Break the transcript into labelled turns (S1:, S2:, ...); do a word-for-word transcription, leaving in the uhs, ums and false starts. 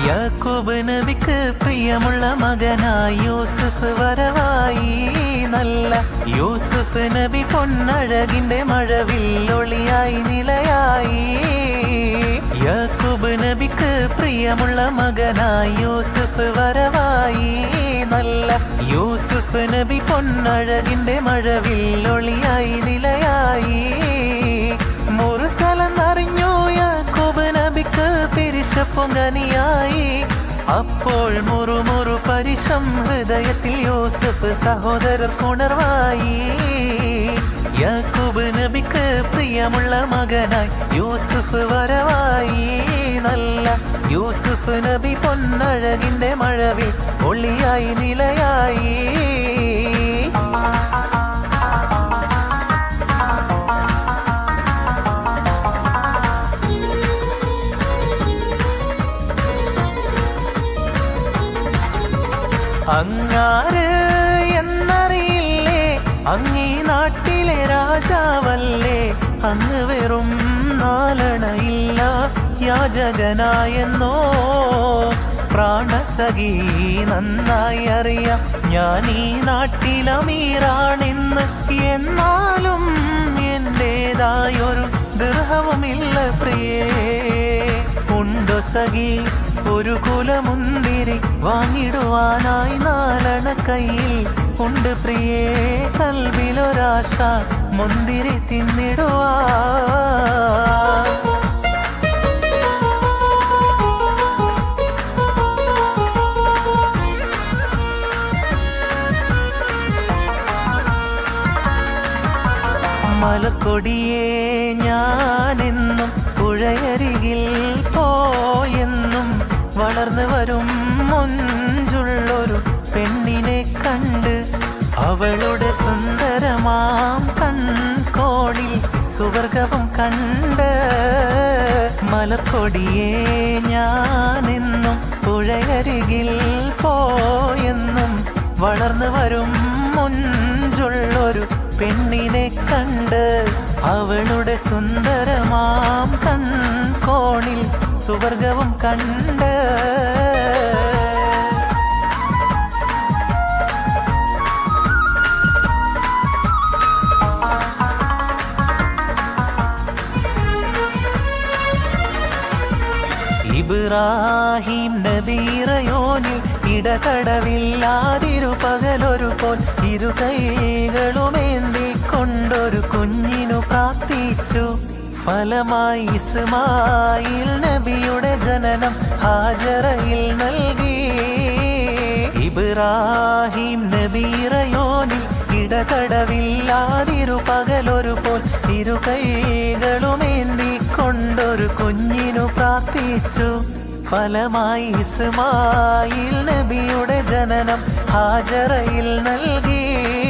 S1: യാക്കൂബ് നബിക്ക് പ്രിയമുള്ള മകനായി യൂസുഫ് വരവായി. നല്ല യൂസുഫ് നബി പൊന്നഴകിന്റെ മഴവില്ലൊളിയായി നിലയായി. യാക്കൂബ് നബിക്ക് പ്രിയമുള്ള മകനായി യൂസുഫ് വരവായി. നല്ല യൂസുഫ് നബി പൊന്നഴകിന്റെ മഴവില്ലൊളിയായി നിലയായി. മുർസലെന്നറിഞ്ഞു യാക്കൂബ് നബിക്ക് പിരിശപ്പൊങ്കനിയായി. അപ്പോൾ മുറുമുറു പരിശം ഹൃദയത്തിൽ യൂസുഫ് സഹോദരർക്കുണർവായി. യാക്കൂബ് നബിക്ക് പ്രിയമുള്ള മകനായി യൂസുഫ് വരവായി. നല്ല യൂസുഫ് നബി പൊന്നഴകിന്റെ മഴവിൽ ഒളിയായി നിലയായി. അങ്ങാര് എന്നറിയില്ലേ, അങ്ങീ നാട്ടിലെ രാജാവല്ലേ. അങ്ങ് വെറും നാലണയില്ല യാചകനായെന്നോ. പ്രാണസഖി നന്നായി അറിയാം ഞാൻ ഈ നാട്ടിലമീറാണെന്ന്. എന്നാലും എന്റേതായൊരു ദൃഹവുമില്ല പ്രിയേ. ഉണ്ടോ സഖി ഒരു കുലമുന്തിരി വാങ്ങിടുവാനായി നാലണ കയ്യിൽ ഉണ്ട് പ്രിയേ. കൽവിലൊരാശ മുന്തിരി തിന്നിടുവാ. മലക്കൊടിയേ ഞാനെന്നും പുഴയരികിൽ പോയെന്നും വളർന്നു വരും മൊഞ്ചുള്ളൊരു പെണ്ണിനെ കണ്ട്. അവളുടെ സുന്ദരമാം കൺകോണിൽ സുവർഗവും കണ്ട്. മലക്കൊടിയേ ഞാനെന്നും പുഴയരികിൽ പോയെന്നും വളർന്നു വരും മൊഞ്ചുള്ളൊരു പെണ്ണിനെ കണ്ട്. അവളുടെ സുന്ദരമാം കൺകോണിൽ സുവർഗവും കണ്ട്. ഇബ്രാഹിം നബീറയോനിൽ ഇടതടവില്ലാതിരു പകലൊരു പോൽ ഇരു കൈകളുമേന്തിക്കൊണ്ടൊരു കുഞ്ഞിനു പ്രാർത്ഥിച്ചു. ഫലമായി ഇസ്മായിൽ നബിയുടെ ജനനം ഹാജറയിൽ നൽകി. ഇബ്രാഹിം നബീറയോനിൽ ഇടതടവില്ലാതിരു പകലൊരു പോൽ ഇരു കൈകളുമേന്തിക്കൊണ്ടൊരു കുഞ്ഞിനു പ്രാർത്ഥിച്ചു. ഫലമായി ഇസ്മായിൽ നബിയുടെ ജനനം ഹാജറയിൽ നൽകി.